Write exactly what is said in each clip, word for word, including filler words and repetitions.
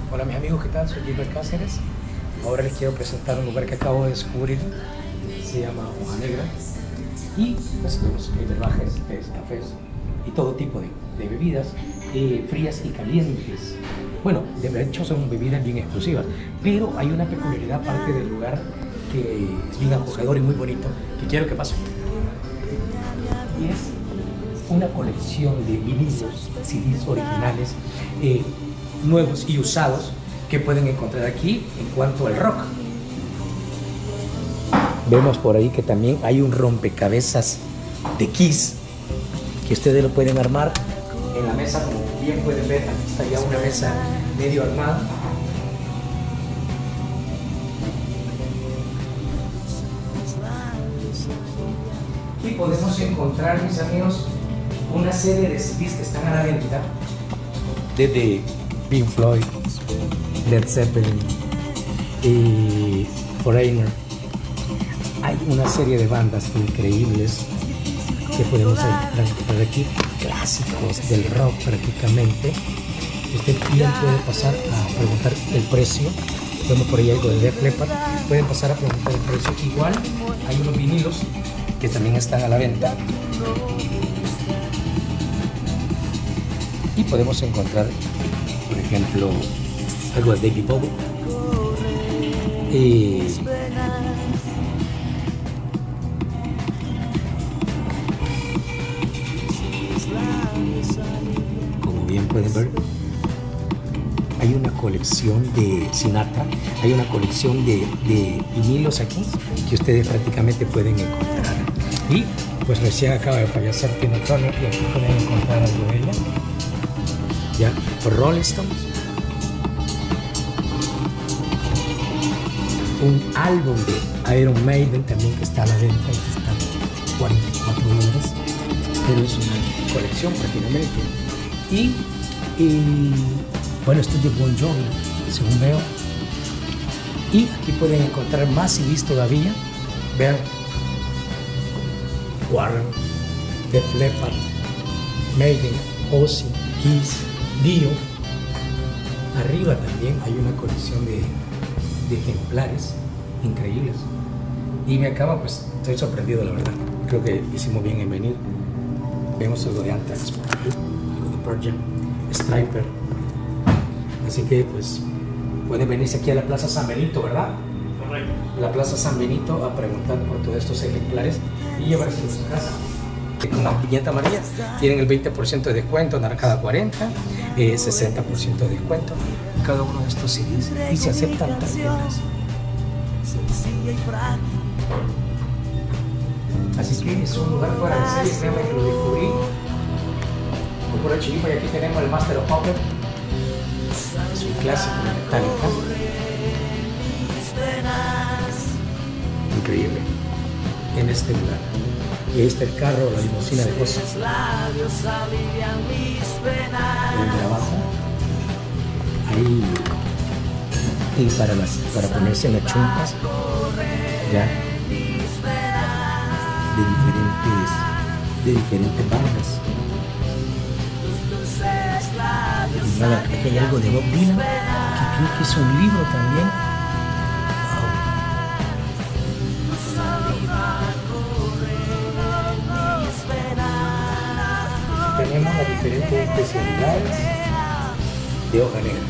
Hola mis amigos, ¿qué tal? Soy Gilbert Cáceres. Ahora les quiero presentar un lugar que acabo de descubrir. Se llama Hoja Negra. Y pues tenemos brebajes, tés, cafés y todo tipo de, de bebidas eh, frías y calientes. Bueno, de hecho son bebidas bien exclusivas, pero hay una peculiaridad aparte del lugar que es bien acogedor y muy bonito, que quiero que pasen. Y es una colección de vinilos, C Ds originales, eh, nuevos y usados que pueden encontrar aquí en cuanto al rock. Vemos por ahí que también hay un rompecabezas de Kiss que ustedes lo pueden armar en la mesa, como bien pueden ver. Aquí está ya una mesa medio armada. Y podemos encontrar, mis amigos, una serie de C Ds que están a la venta, desde Pink Floyd, Led Zeppelin y Foreigner. Hay una serie de bandas increíbles que podemos encontrar aquí, clásicos del rock prácticamente. Usted bien puede pasar a preguntar el precio. Vemos por ahí algo de Def Leppard, pueden pasar a preguntar el precio. Igual hay unos vinilos que también están a la venta y podemos encontrar, por ejemplo, algo de David Bowie y como bien pueden ver, hay una colección de Sinatra, hay una colección de, de vinilos aquí que ustedes prácticamente pueden encontrar. Y pues recién acaba de fallecer Tina Turner y aquí pueden encontrar algo de ella. Ya, por Rolling Stones. Un álbum de Iron Maiden también que está a la venta, y que está cuarenta y cuatro dólares, pero es una colección prácticamente. Y, y bueno, esto es de Bon Jovi, según veo. Y aquí pueden encontrar más C Ds todavía. Vean, Warren, Def Leppard, Maiden, Ozzy, Kiss, Dio. Arriba también hay una colección de, de ejemplares increíbles. Y me acaba, pues, estoy sorprendido, la verdad. Creo que hicimos bien en venir. Vemos algo de Anthrax, algo de Pearl Jam, Striper. Así que, pues, pueden venirse aquí a la Plaza San Benito, ¿verdad? Correcto. La Plaza San Benito a preguntar por todos estos ejemplares y llevarse a su casa. Con la piñata amarilla tienen el veinte por ciento de descuento, naranja cuarenta, eh, sesenta por ciento de descuento en cada uno de estos C Ds y se aceptan tarjetas. Así que es un lugar fuera de serie, créanme que lo descubrí por el chilipo. Y aquí tenemos el Master of Puppets, es un clásico de Metallica, increíble en este lugar. Y ahí está el carro, la limusina de cosas. El de abajo. Ahí. Y para, las, para ponerse en las chumpas. Ya. De diferentes, de diferentes bandas. Y nada, aquí hay algo de Bob Dylan, que creo que es un libro también. Tenemos las diferentes especialidades de Hoja Negra.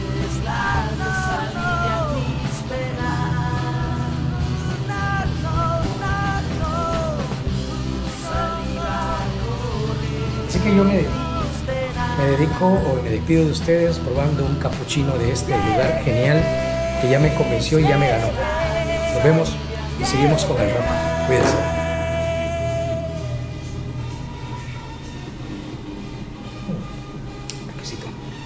Así que yo me, me dedico o me despido de ustedes probando un capuchino de este lugar genial que ya me convenció y ya me ganó. Nos vemos y seguimos con el rock. Cuídense. Requisito.